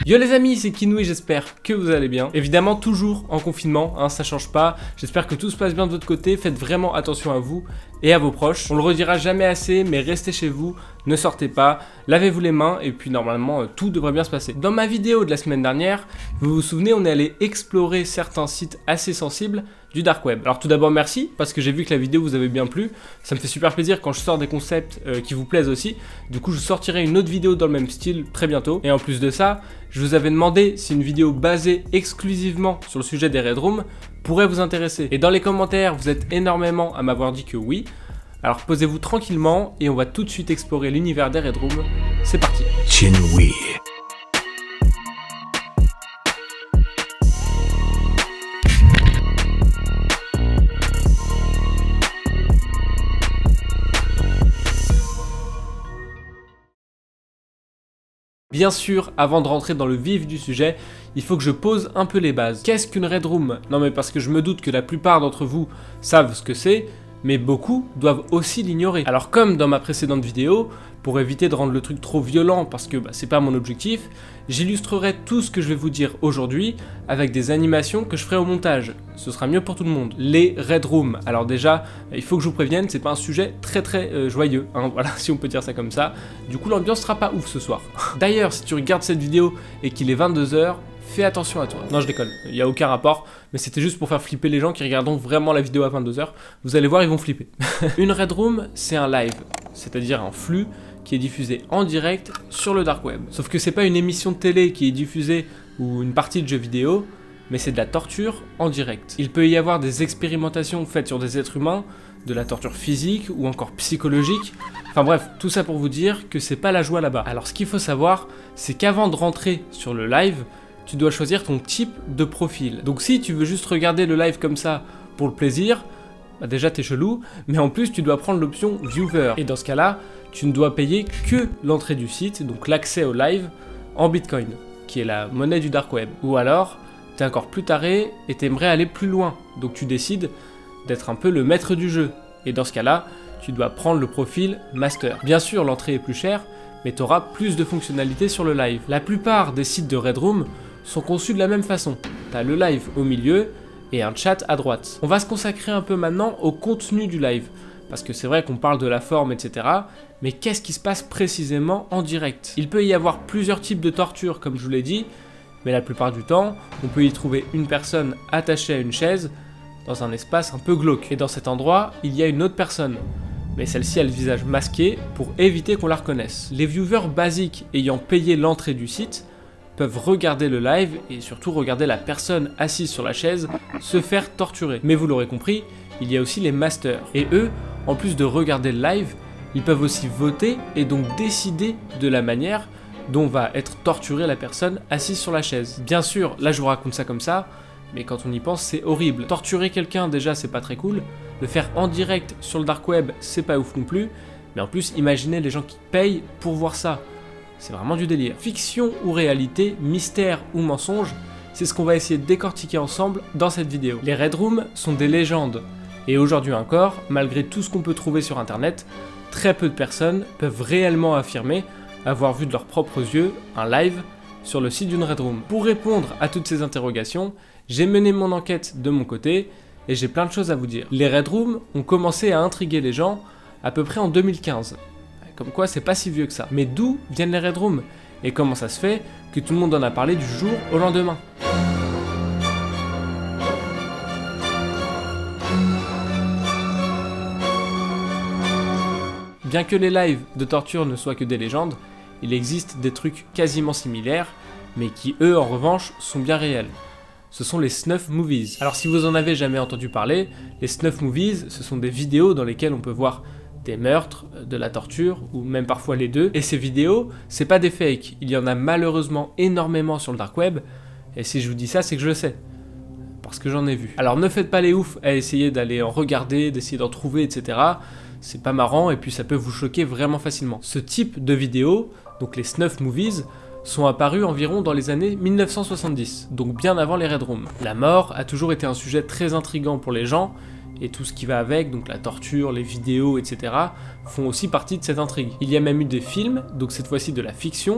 Yo les amis, c'est Kinou, j'espère que vous allez bien. Évidemment toujours en confinement, hein, ça change pas. J'espère que tout se passe bien de votre côté, faites vraiment attention à vous et à vos proches. On le redira jamais assez, mais restez chez vous, ne sortez pas, lavez-vous les mains et puis normalement tout devrait bien se passer. Dans ma vidéo de la semaine dernière, vous vous souvenez, on est allé explorer certains sites assez sensibles du dark web. Alors tout d'abord merci, parce que j'ai vu que la vidéo vous avait bien plu. Ça me fait super plaisir quand je sors des concepts qui vous plaisent aussi. Du coup je sortirai une autre vidéo dans le même style très bientôt. Et en plus de ça, je vous avais demandé si une vidéo basée exclusivement sur le sujet des Red Rooms pourrait vous intéresser. Et dans les commentaires, vous êtes énormément à m'avoir dit que oui. Alors posez-vous tranquillement et on va tout de suite explorer l'univers des Red Rooms. C'est parti. Chinui. Bien sûr, avant de rentrer dans le vif du sujet, il faut que je pose un peu les bases. Qu'est-ce qu'une Red Room? Non mais parce que je me doute que la plupart d'entre vous savent ce que c'est, mais beaucoup doivent aussi l'ignorer. Alors comme dans ma précédente vidéo, pour éviter de rendre le truc trop violent parce que c'est pas mon objectif, j'illustrerai tout ce que je vais vous dire aujourd'hui avec des animations que je ferai au montage. Ce sera mieux pour tout le monde. Les Red Rooms. Alors déjà, il faut que je vous prévienne, c'est pas un sujet très joyeux, hein, voilà, si on peut dire ça comme ça. Du coup l'ambiance sera pas ouf ce soir. D'ailleurs, si tu regardes cette vidéo et qu'il est 22 h, fais attention à toi. Non, je déconne, il n'y a aucun rapport, mais c'était juste pour faire flipper les gens qui regarderont vraiment la vidéo à 22 h. Vous allez voir, ils vont flipper. Une Red Room, c'est un live, c'est-à-dire un flux qui est diffusé en direct sur le dark web. Sauf que c'est pas une émission de télé qui est diffusée ou une partie de jeu vidéo, mais c'est de la torture en direct. Il peut y avoir des expérimentations faites sur des êtres humains, de la torture physique ou encore psychologique. Enfin bref, tout ça pour vous dire que c'est pas la joie là-bas. Alors ce qu'il faut savoir, c'est qu'avant de rentrer sur le live, tu dois choisir ton type de profil. Donc si tu veux juste regarder le live comme ça pour le plaisir, déjà t'es chelou, mais en plus tu dois prendre l'option viewer. Et dans ce cas-là, tu ne dois payer que l'entrée du site, donc l'accès au live en Bitcoin, qui est la monnaie du dark web. Ou alors, t'es encore plus taré et t'aimerais aller plus loin, donc tu décides d'être un peu le maître du jeu. Et dans ce cas-là, tu dois prendre le profil master. Bien sûr, l'entrée est plus chère, mais tu auras plus de fonctionnalités sur le live. La plupart des sites de Red Room sont conçus de la même façon. Tu as le live au milieu et un chat à droite. On va se consacrer un peu maintenant au contenu du live, parce que c'est vrai qu'on parle de la forme, etc. Mais qu'est-ce qui se passe précisément en direct? Il peut y avoir plusieurs types de torture, comme je vous l'ai dit, mais la plupart du temps, on peut y trouver une personne attachée à une chaise dans un espace un peu glauque. Et dans cet endroit, il y a une autre personne. Mais celle-ci a le visage masqué pour éviter qu'on la reconnaisse. Les viewers basiques ayant payé l'entrée du site peuvent regarder le live et surtout regarder la personne assise sur la chaise se faire torturer. Mais vous l'aurez compris, il y a aussi les masters. Et eux, en plus de regarder le live, ils peuvent aussi voter et donc décider de la manière dont va être torturée la personne assise sur la chaise. Bien sûr, là je vous raconte ça comme ça, mais quand on y pense, c'est horrible. Torturer quelqu'un, déjà, c'est pas très cool. Le faire en direct sur le dark web, c'est pas ouf non plus. Mais en plus, imaginez les gens qui payent pour voir ça. C'est vraiment du délire. Fiction ou réalité, mystère ou mensonge, c'est ce qu'on va essayer de décortiquer ensemble dans cette vidéo. Les Red Rooms sont des légendes. Et aujourd'hui encore, malgré tout ce qu'on peut trouver sur internet, très peu de personnes peuvent réellement affirmer avoir vu de leurs propres yeux un live sur le site d'une Red Room. Pour répondre à toutes ces interrogations, j'ai mené mon enquête de mon côté et j'ai plein de choses à vous dire. Les Red Rooms ont commencé à intriguer les gens à peu près en 2015. Comme quoi, c'est pas si vieux que ça. Mais d'où viennent les Red Rooms? Et comment ça se fait que tout le monde en a parlé du jour au lendemain? Bien que les lives de torture ne soient que des légendes, il existe des trucs quasiment similaires, mais qui eux en revanche sont bien réels. Ce sont les snuff movies. Alors si vous en avez jamais entendu parler, les snuff movies, ce sont des vidéos dans lesquelles on peut voir des meurtres, de la torture, ou même parfois les deux. Et ces vidéos, c'est pas des fakes, il y en a malheureusement énormément sur le dark web, et si je vous dis ça, c'est que je le sais. Parce que j'en ai vu. Alors ne faites pas les oufs à essayer d'aller en regarder, d'essayer d'en trouver, etc. C'est pas marrant, et puis ça peut vous choquer vraiment facilement. Ce type de vidéos, donc les snuff movies, sont apparus environ dans les années 1970, donc bien avant les Red Rooms. La mort a toujours été un sujet très intriguant pour les gens, et tout ce qui va avec, donc la torture, les vidéos, etc., font aussi partie de cette intrigue. Il y a même eu des films, donc cette fois-ci de la fiction,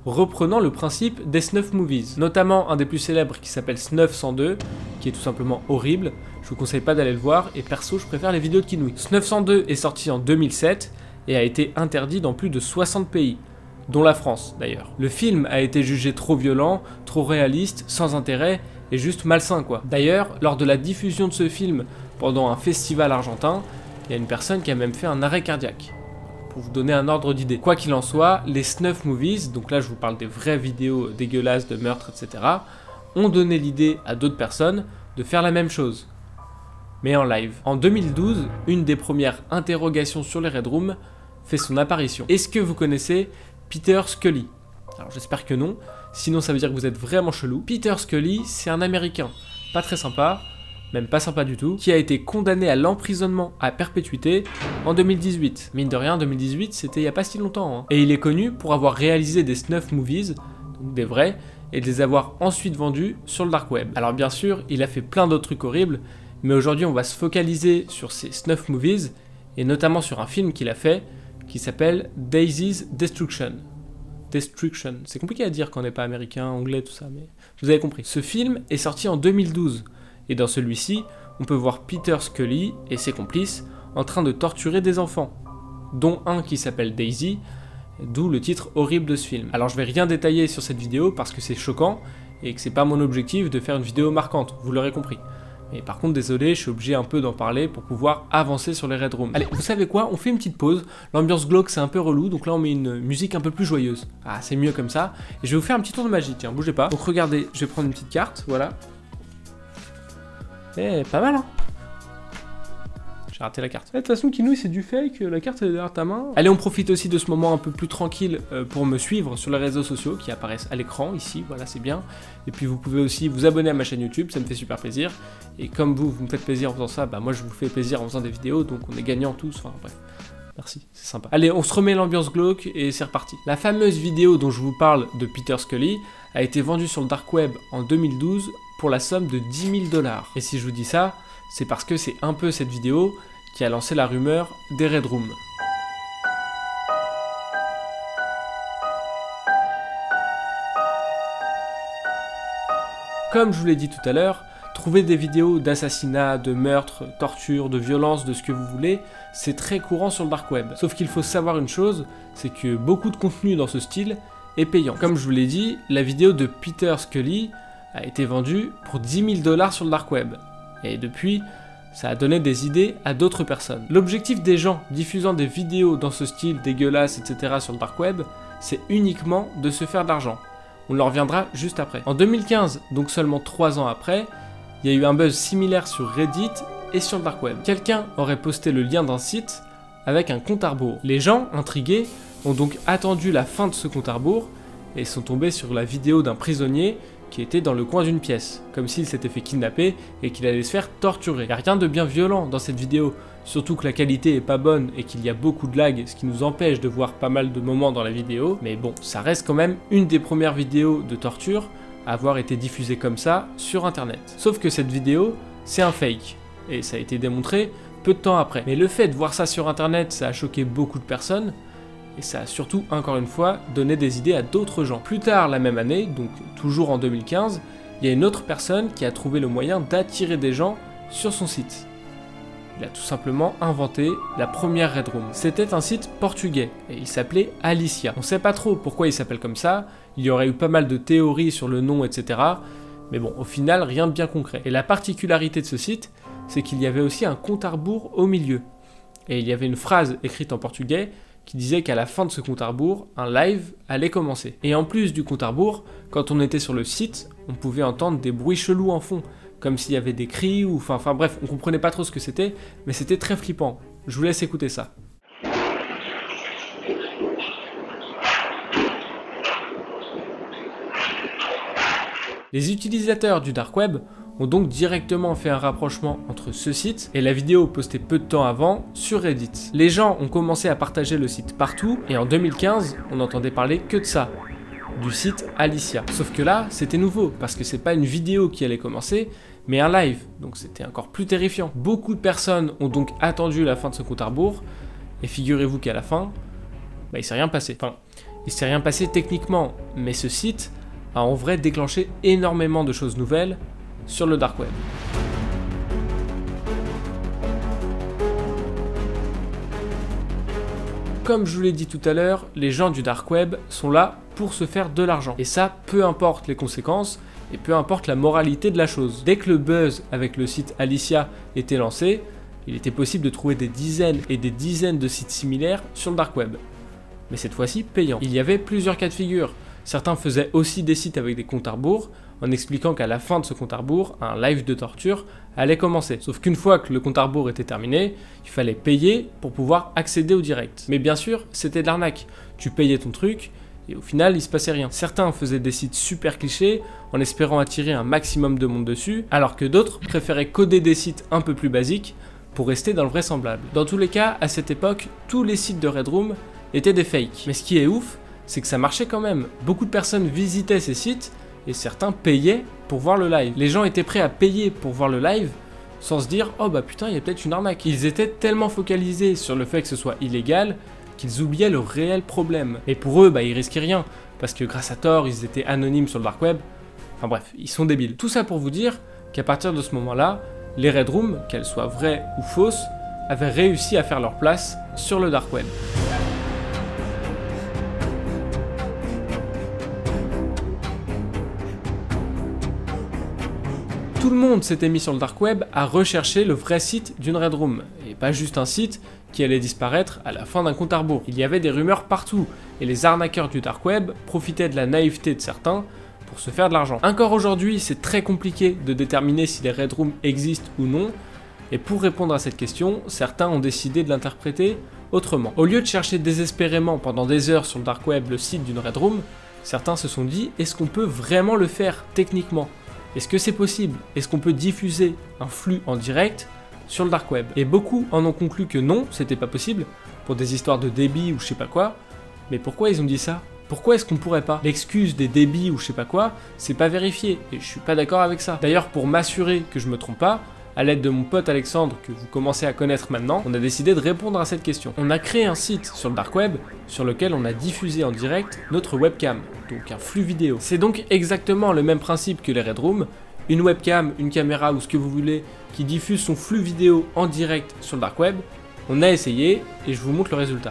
reprenant le principe des snuff movies, notamment un des plus célèbres qui s'appelle Snuff 102, qui est tout simplement horrible, je vous conseille pas d'aller le voir, et perso je préfère les vidéos de Kinouï. Snuff 102 est sorti en 2007, et a été interdit dans plus de 60 pays, dont la France d'ailleurs. Le film a été jugé trop violent, trop réaliste, sans intérêt, et juste malsain quoi. D'ailleurs, lors de la diffusion de ce film pendant un festival argentin, il y a une personne qui a même fait un arrêt cardiaque. Pour vous donner un ordre d'idée. Quoi qu'il en soit, les snuff movies, donc là je vous parle des vraies vidéos dégueulasses de meurtres, etc., ont donné l'idée à d'autres personnes de faire la même chose, mais en live. En 2012, une des premières interrogations sur les Red Rooms fait son apparition. Est-ce que vous connaissez Peter Scully? Alors j'espère que non, sinon ça veut dire que vous êtes vraiment chelou. Peter Scully, c'est un Américain, pas très sympa, même pas sympa du tout, qui a été condamné à l'emprisonnement à perpétuité en 2018. Mine de rien, 2018, c'était il y a pas si longtemps. Hein. Et il est connu pour avoir réalisé des snuff movies, donc des vrais, et de les avoir ensuite vendus sur le dark web. Alors bien sûr, il a fait plein d'autres trucs horribles, mais aujourd'hui on va se focaliser sur ces snuff movies, et notamment sur un film qu'il a fait, qui s'appelle Daisy's Destruction. Destruction, c'est compliqué à dire quand on n'est pas américain, anglais, tout ça, mais vous avez compris. Ce film est sorti en 2012, et dans celui-ci, on peut voir Peter Scully et ses complices en train de torturer des enfants, dont un qui s'appelle Daisy, d'où le titre horrible de ce film. Alors je vais rien détailler sur cette vidéo parce que c'est choquant, et que c'est pas mon objectif de faire une vidéo marquante, vous l'aurez compris. Mais par contre, désolé, je suis obligé un peu d'en parler pour pouvoir avancer sur les Red Rooms. Allez, vous savez quoi? On fait une petite pause. L'ambiance glauque, c'est un peu relou, donc là on met une musique un peu plus joyeuse. Ah, c'est mieux comme ça. Et je vais vous faire un petit tour de magie, tiens, bougez pas. Donc regardez, je vais prendre une petite carte, voilà. Eh, pas mal, hein? J'ai raté la carte. De toute façon, Kinouï, c'est du fake, la carte est derrière ta main. Allez, on profite aussi de ce moment un peu plus tranquille pour me suivre sur les réseaux sociaux qui apparaissent à l'écran, ici, voilà, c'est bien. Et puis vous pouvez aussi vous abonner à ma chaîne YouTube, ça me fait super plaisir. Et comme vous me faites plaisir en faisant ça, bah moi je vous fais plaisir en faisant des vidéos, donc on est gagnants tous, enfin bref. Merci, c'est sympa. Allez, on se remet l'ambiance glauque et c'est reparti. La fameuse vidéo dont je vous parle de Peter Scully a été vendue sur le dark web en 2012 pour la somme de 10 000 $. Et si je vous dis ça, c'est parce que c'est un peu cette vidéo qui a lancé la rumeur des Red Rooms. Comme je vous l'ai dit tout à l'heure, trouver des vidéos d'assassinats, de meurtres, tortures, de violences, de ce que vous voulez, c'est très courant sur le dark web. Sauf qu'il faut savoir une chose, c'est que beaucoup de contenu dans ce style est payant. Comme je vous l'ai dit, la vidéo de Peter Scully a été vendue pour 10 000 $ sur le dark web. Et depuis, ça a donné des idées à d'autres personnes. L'objectif des gens diffusant des vidéos dans ce style dégueulasse, etc. sur le dark web, c'est uniquement de se faire de l'argent. On en reviendra juste après. En 2015, donc seulement 3 ans après, il y a eu un buzz similaire sur Reddit et sur le dark web. Quelqu'un aurait posté le lien d'un site avec un compte à rebours. Les gens, intrigués, ont donc attendu la fin de ce compte à rebours et sont tombés sur la vidéo d'un prisonnier qui était dans le coin d'une pièce, comme s'il s'était fait kidnapper et qu'il allait se faire torturer. Il n'y a rien de bien violent dans cette vidéo, surtout que la qualité est pas bonne et qu'il y a beaucoup de lag, ce qui nous empêche de voir pas mal de moments dans la vidéo, mais bon, ça reste quand même une des premières vidéos de torture à avoir été diffusée comme ça sur internet. Sauf que cette vidéo, c'est un fake, et ça a été démontré peu de temps après. Mais le fait de voir ça sur internet, ça a choqué beaucoup de personnes, et ça a surtout, encore une fois, donné des idées à d'autres gens. Plus tard la même année, donc toujours en 2015, il y a une autre personne qui a trouvé le moyen d'attirer des gens sur son site. Il a tout simplement inventé la première Red Room. C'était un site portugais, et il s'appelait Alicia. On sait pas trop pourquoi il s'appelle comme ça, il y aurait eu pas mal de théories sur le nom, etc. Mais bon, au final, rien de bien concret. Et la particularité de ce site, c'est qu'il y avait aussi un compte à rebours au milieu. Et il y avait une phrase écrite en portugais qui disait qu'à la fin de ce compte à rebours, un live allait commencer. Et en plus du compte à rebours, quand on était sur le site, on pouvait entendre des bruits chelous en fond, comme s'il y avait des cris ou enfin bref, on comprenait pas trop ce que c'était, mais c'était très flippant. Je vous laisse écouter ça. Les utilisateurs du dark web ont donc directement fait un rapprochement entre ce site et la vidéo postée peu de temps avant sur Reddit. Les gens ont commencé à partager le site partout et en 2015, on n'entendait parler que de ça, du site Alicia. Sauf que là, c'était nouveau parce que c'est pas une vidéo qui allait commencer, mais un live, donc c'était encore plus terrifiant. Beaucoup de personnes ont donc attendu la fin de ce compte à rebours et figurez-vous qu'à la fin, il s'est rien passé. Enfin, Il s'est rien passé techniquement, mais ce site a en vrai déclenché énormément de choses nouvelles sur le dark web. Comme je vous l'ai dit tout à l'heure, les gens du dark web sont là pour se faire de l'argent. Et ça, peu importe les conséquences et peu importe la moralité de la chose. Dès que le buzz avec le site Alicia était lancé, il était possible de trouver des dizaines et des dizaines de sites similaires sur le dark web. Mais cette fois-ci payant. Il y avait plusieurs cas de figure. Certains faisaient aussi des sites avec des comptes à rebours, en expliquant qu'à la fin de ce compte à rebours, un live de torture allait commencer. Sauf qu'une fois que le compte à rebours était terminé, il fallait payer pour pouvoir accéder au direct. Mais bien sûr, c'était de l'arnaque. Tu payais ton truc, et au final, il se passait rien. Certains faisaient des sites super clichés, en espérant attirer un maximum de monde dessus, alors que d'autres préféraient coder des sites un peu plus basiques, pour rester dans le vraisemblable. Dans tous les cas, à cette époque, tous les sites de Red Room étaient des fakes. Mais ce qui est ouf, c'est que ça marchait quand même. Beaucoup de personnes visitaient ces sites et certains payaient pour voir le live. Les gens étaient prêts à payer pour voir le live sans se dire « Oh bah putain, il y a peut-être une arnaque ». Ils étaient tellement focalisés sur le fait que ce soit illégal qu'ils oubliaient le réel problème. Et pour eux, bah ils risquaient rien parce que grâce à Tor, ils étaient anonymes sur le dark web. Enfin bref, ils sont débiles. Tout ça pour vous dire qu'à partir de ce moment-là, les Red Rooms, qu'elles soient vraies ou fausses, avaient réussi à faire leur place sur le dark web. Tout le monde s'était mis sur le dark web à rechercher le vrai site d'une Red Room, et pas juste un site qui allait disparaître à la fin d'un compte à rebours. Il y avait des rumeurs partout, et les arnaqueurs du dark web profitaient de la naïveté de certains pour se faire de l'argent. Encore aujourd'hui, c'est très compliqué de déterminer si les Red Rooms existent ou non, et pour répondre à cette question, certains ont décidé de l'interpréter autrement. Au lieu de chercher désespérément pendant des heures sur le dark web le site d'une Red Room, certains se sont dit « Est-ce qu'on peut vraiment le faire techniquement ? Est-ce que c'est possible? Est-ce qu'on peut diffuser un flux en direct sur le dark web ?» Et beaucoup en ont conclu que non, c'était pas possible, pour des histoires de débit ou je sais pas quoi. Mais pourquoi ils ont dit ça? Pourquoi est-ce qu'on pourrait pas? L'excuse des débits ou je sais pas quoi, c'est pas vérifié, et je suis pas d'accord avec ça. D'ailleurs, pour m'assurer que je me trompe pas, à l'aide de mon pote Alexandre, que vous commencez à connaître maintenant, on a décidé de répondre à cette question. On a créé un site sur le dark web, sur lequel on a diffusé en direct notre webcam, donc un flux vidéo. C'est donc exactement le même principe que les Red Rooms, une webcam, une caméra ou ce que vous voulez, qui diffuse son flux vidéo en direct sur le dark web. On a essayé, et je vous montre le résultat.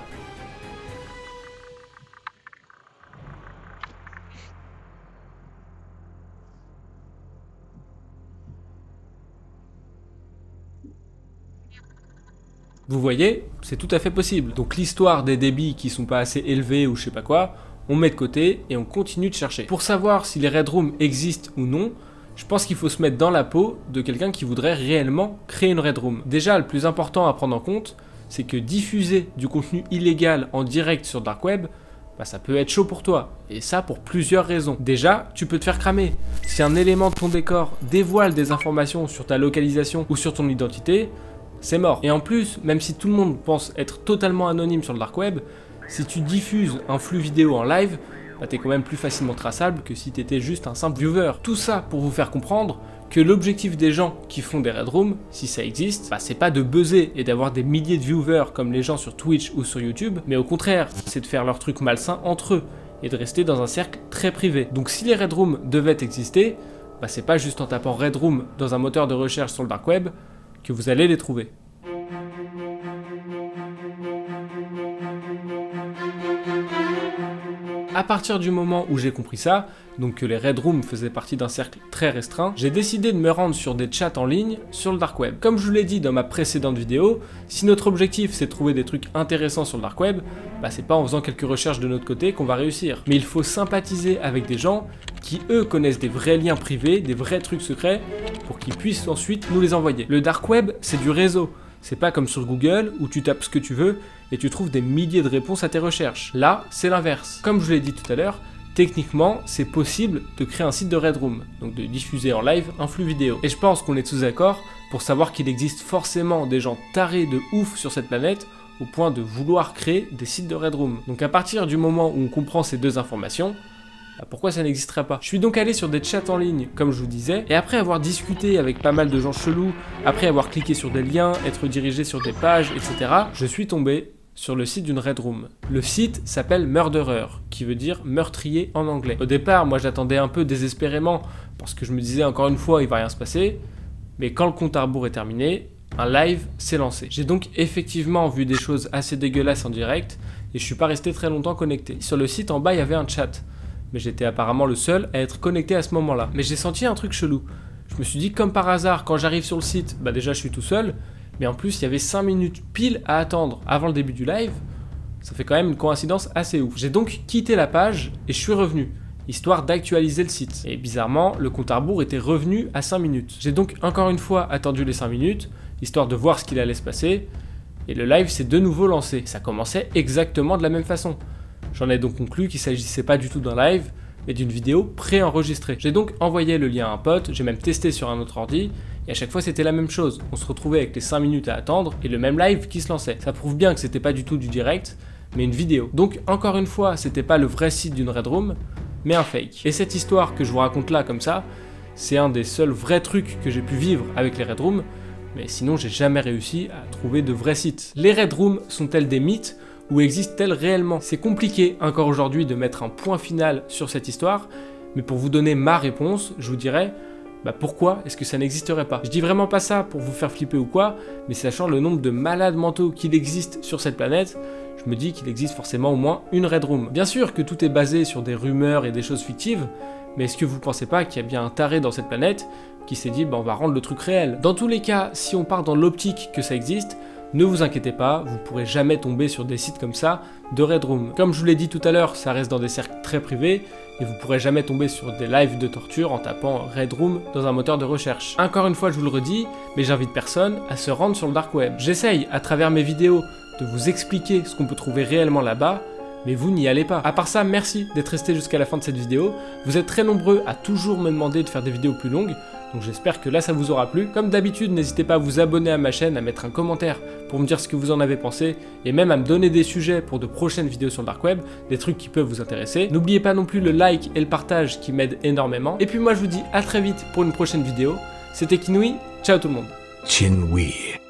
Vous voyez, c'est tout à fait possible. Donc l'histoire des débits qui sont pas assez élevés ou je sais pas quoi, on met de côté et on continue de chercher. Pour savoir si les Red Rooms existent ou non, je pense qu'il faut se mettre dans la peau de quelqu'un qui voudrait réellement créer une Red Room. Déjà, le plus important à prendre en compte, c'est que diffuser du contenu illégal en direct sur Dark Web, bah ça peut être chaud pour toi. Et ça pour plusieurs raisons. Déjà, tu peux te faire cramer. Si un élément de ton décor dévoile des informations sur ta localisation ou sur ton identité, c'est mort. Et en plus, même si tout le monde pense être totalement anonyme sur le dark web, si tu diffuses un flux vidéo en live, bah t'es quand même plus facilement traçable que si t'étais juste un simple viewer. Tout ça pour vous faire comprendre que l'objectif des gens qui font des Red Rooms, si ça existe, bah c'est pas de buzzer et d'avoir des milliers de viewers comme les gens sur Twitch ou sur YouTube, mais au contraire, c'est de faire leur truc malsain entre eux et de rester dans un cercle très privé. Donc si les Red Rooms devaient exister, bah c'est pas juste en tapant Red Room dans un moteur de recherche sur le dark web que vous allez les trouver. À partir du moment où j'ai compris ça, donc que les Red Rooms faisaient partie d'un cercle très restreint, j'ai décidé de me rendre sur des chats en ligne sur le dark web. Comme je vous l'ai dit dans ma précédente vidéo, si notre objectif c'est de trouver des trucs intéressants sur le dark web, bah c'est pas en faisant quelques recherches de notre côté qu'on va réussir. Mais il faut sympathiser avec des gens qui eux connaissent des vrais liens privés, des vrais trucs secrets, pour qu'ils puissent ensuite nous les envoyer. Le dark web c'est du réseau. C'est pas comme sur Google où tu tapes ce que tu veux et tu trouves des milliers de réponses à tes recherches. Là, c'est l'inverse. Comme je vous l'ai dit tout à l'heure, techniquement, c'est possible de créer un site de Red Room, donc de diffuser en live un flux vidéo. Et je pense qu'on est tous d'accord pour savoir qu'il existe forcément des gens tarés de ouf sur cette planète au point de vouloir créer des sites de Red Room. Donc à partir du moment où on comprend ces deux informations, pourquoi ça n'existerait pas? Je suis donc allé sur des chats en ligne, comme je vous disais, et après avoir discuté avec pas mal de gens chelous, après avoir cliqué sur des liens, être dirigé sur des pages, etc., je suis tombé sur le site d'une Red Room. Le site s'appelle Murderer, qui veut dire meurtrier en anglais. Au départ, moi j'attendais un peu désespérément, parce que je me disais encore une fois, il va rien se passer. Mais quand le compte à rebours est terminé, un live s'est lancé. J'ai donc effectivement vu des choses assez dégueulasses en direct, et je suis pas resté très longtemps connecté. Sur le site en bas, il y avait un chat, mais j'étais apparemment le seul à être connecté à ce moment-là. Mais j'ai senti un truc chelou. Je me suis dit, comme par hasard, quand j'arrive sur le site, bah déjà je suis tout seul, mais en plus il y avait 5 minutes pile à attendre avant le début du live. Ça fait quand même une coïncidence assez ouf. J'ai donc quitté la page et je suis revenu, histoire d'actualiser le site. Et bizarrement, le compte à rebours était revenu à 5 minutes. J'ai donc encore une fois attendu les 5 minutes, histoire de voir ce qu'il allait se passer, et le live s'est de nouveau lancé. Ça commençait exactement de la même façon. J'en ai donc conclu qu'il ne s'agissait pas du tout d'un live, mais d'une vidéo préenregistrée. J'ai donc envoyé le lien à un pote, j'ai même testé sur un autre ordi, et à chaque fois c'était la même chose. On se retrouvait avec les 5 minutes à attendre, et le même live qui se lançait. Ça prouve bien que c'était pas du tout du direct, mais une vidéo. Donc encore une fois, c'était pas le vrai site d'une Red Room, mais un fake. Et cette histoire que je vous raconte là comme ça, c'est un des seuls vrais trucs que j'ai pu vivre avec les Red Rooms, mais sinon j'ai jamais réussi à trouver de vrais sites. Les Red Rooms sont-elles des mythes ou existent-elles réellement? C'est compliqué encore aujourd'hui de mettre un point final sur cette histoire, mais pour vous donner ma réponse, je vous dirais pourquoi est-ce que ça n'existerait pas? Je dis vraiment pas ça pour vous faire flipper ou quoi, mais sachant le nombre de malades mentaux qu'il existe sur cette planète, je me dis qu'il existe forcément au moins une Red Room. Bien sûr que tout est basé sur des rumeurs et des choses fictives, mais est-ce que vous pensez pas qu'il y a bien un taré dans cette planète qui s'est dit on va rendre le truc réel? Dans tous les cas, si on part dans l'optique que ça existe, ne vous inquiétez pas, vous pourrez jamais tomber sur des sites comme ça de Red Room. Comme je vous l'ai dit tout à l'heure, ça reste dans des cercles très privés et vous pourrez jamais tomber sur des lives de torture en tapant Red Room dans un moteur de recherche. Encore une fois, je vous le redis, mais j'invite personne à se rendre sur le dark web. J'essaye, à travers mes vidéos, de vous expliquer ce qu'on peut trouver réellement là-bas, mais vous n'y allez pas. À part ça, merci d'être resté jusqu'à la fin de cette vidéo. Vous êtes très nombreux à toujours me demander de faire des vidéos plus longues, donc j'espère que là ça vous aura plu. Comme d'habitude, n'hésitez pas à vous abonner à ma chaîne, à mettre un commentaire pour me dire ce que vous en avez pensé, et même à me donner des sujets pour de prochaines vidéos sur le dark web, des trucs qui peuvent vous intéresser. N'oubliez pas non plus le like et le partage qui m'aident énormément. Et puis moi je vous dis à très vite pour une prochaine vidéo. C'était Kinui, ciao tout le monde.